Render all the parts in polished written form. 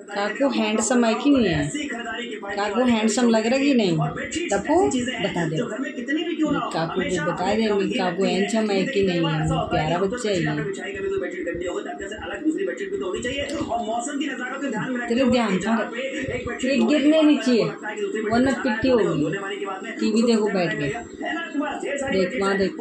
काकू handsome है कि नहीं है? काकू हैंडसम लग रहा कि नहीं? टप्पू बता दे, काकू को बता दे काकू हैंडसम है कि नहीं है? प्यारा बच्चा है ये। तेरे ध्यान पर गिरने नहीं चाहिए वरना पिट्टी होगी। टीवी देखो बैठ के, देख वहाँ देख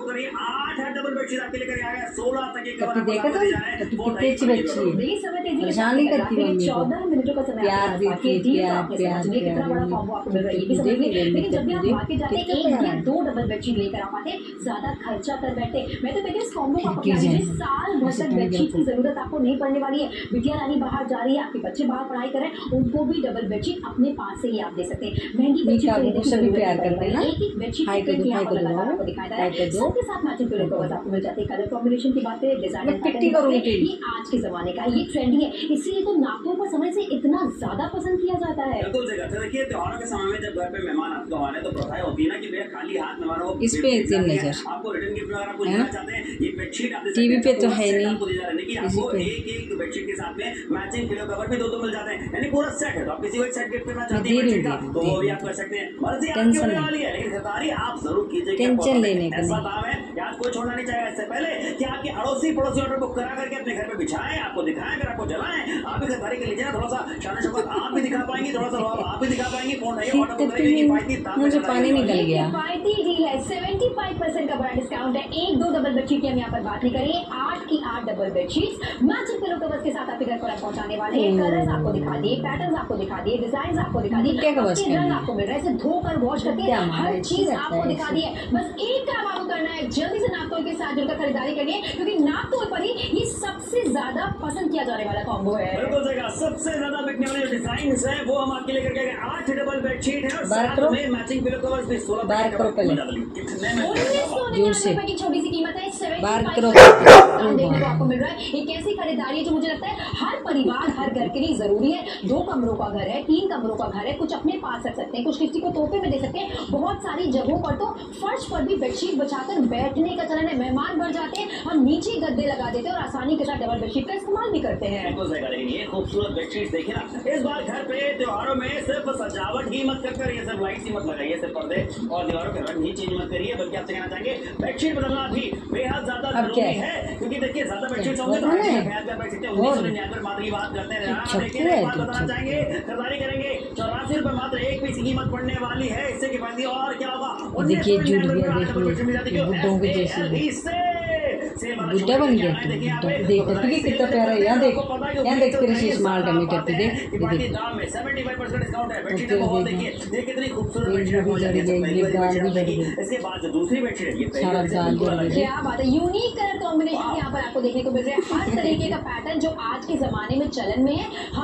कभी देखा था कभी कितनी अच्छी बच्ची है, परेशान नहीं करती मम्मी को, प्यार देती है, प्यार प्यार प्यार। 2 डबल बेडशीट लेकर आ पाते, ज्यादा खर्चा कर बैठे। मैं तो कहती हूँ इस कॉम्बो का अपना लीजिए, साल भर तक बेडशीट की जरूरत आपको नहीं पड़ने वाली है। बिटिया रानी बाहर जा रही है, आपके बच्चे बाहर पढ़ाई करें, उनको भी डबल बेडशीट अपने पास से ही आप दे सकते हैं। महंगी बेडशीट प्यार करते हैं ना, एक बेडशीट आपको दिखाया है, सबके साथ मैचिंग पिलो कवर्स आपको मिल जाते हैं। कलर कॉम्बिनेशन की बात करें, डिजाइन ये आज के जमाने का ये ट्रेंडी है, इसलिए तो नाखून पर समय से इतना ज्यादा पसंद किया जाता है। देखिए त्योहारों के समय में जब घर पे मेहमान आपको आने तो प्रथा होती है ना कि भैया खाली हाथ मेहमानों को इस पे नजर आपको रिटर्न गिफ्ट वगैरह कुछ देना चाहते हैं, ये बेडशीट आप टीवी पे तो है नहीं, आपको एक बेडशीट के साथ में मैचिंग पिलो कवर भी 2 मिल जाते हैं, यानी पूरा सेट है। तो आप किसी को एक सेट गिफ्ट करना चाहते हैं तो वो भी आप कर सकते हैं। मर्जी आपकी होने वाली है, लेकिन खरीदारी आप जरूर कीजिए। टेंशन लेने का ऐसा दाम है कि आज कोई छोड़ना नहीं चाहेगा। इससे पहले कि आपके अड़ोसी पड़ोसी ऑर्डर बुक करा करके अपने घर पे बिछाएं, आपको दिखाएं, अगर आपको जलाएं, आप भी खरीदारी कर लीजिए। थोड़ा सा शान शौकत आप भी दिखा पाएंगे, थोड़ा सा आप भी दिखा पाएंगे। मुझे पानी निकल गया। 75% का बड़ा डिस्काउंट है। 1-2 डबल बेडशीट की हम यहाँ पर बात नहीं करेंगे, 8 की 8 double bedsheet matching pillow covers के साथ आपके घर पर पहुंचाने वाले हैं। कलर्स आपको दिखा दिए, पैटर्न आपको दिखा दिए, डिजाइन आपको दिखा दिए, रंग आपको मिल रहा है, धोकर वॉश करके हर चीज आपको दिखा दी है। बस एक काम आपको करना है, जल्दी से नापतोल के साथ जुड़कर खरीदारी करिए, क्योंकि नापतोल पर ही ये सबसे ज्यादा पसंद किया जाने वाला कॉम्बो है। सबसे ज्यादा बिकने वाले डिजाइन है वो हम आपके लेकर गए। 8 डबल बेडशीट है और साथ में मैचिंग पिलो कवर्स भी 16 की छोटी सी कीमत है, 75 आपको मिल रहा है। एक ऐसी खरीदारी है जो मुझे लगता है हर परिवार हर घर के लिए जरूरी है। 2 कमरों का घर है, 3 कमरों का घर है, कुछ अपने पास रख सकते हैं, कुछ किसी को तोहफे में दे सकते हैं। बहुत सारी जगहों पर तो फर्श पर भी बेडशीट बिछाकर बैठने का चलन है, मेहमान बढ़ जाते हैं और नीचे गद्दे लगा देते हैं और आसानी के साथ डबल बेडशीट का इस्तेमाल भी करते हैं। ये खूबसूरत बेडशीट देखिए ना, इस बार घर पे त्योहारों में सिर्फ सजावट ही मत कर, ये सिर्फ लाइट ही मत लगाइए, सिर्फ पर्दे और दीवारों के रंग ही चेंज मत करिए, बल्कि आपसे कहना चाहेंगे बेडशीट बदलना भी बेहद ज्यादा जरूरी है। क्योंकि देखिए ज्यादा बेडशीट होंगे तो मात्र ही बात करते हैं। बताना चाहेंगे खरीदारी करेंगे 84 रुपए मात्र एक पीस की कीमत पड़ने वाली है। इससे किफायती और क्या होगा, देखिए जुड़ गया, देखिए बुड्ढों के जैसे बुड्ढा बन गया तू। देख टप्पी कितना प्यारा है, यहाँ देख तेरे शीश माल डमी टप्पी देख, ये गाल भी लड़ गई, इसके बाद जो दूसरी बेडशीट है सारा गाल जल गया। क्या बात है, यूनिक कलर कॉम्बिनेशन यहाँ पर आपको देखने को मिल रहा है। हर तरीके का पैटर्न जो आज के जमाने में चलन में है।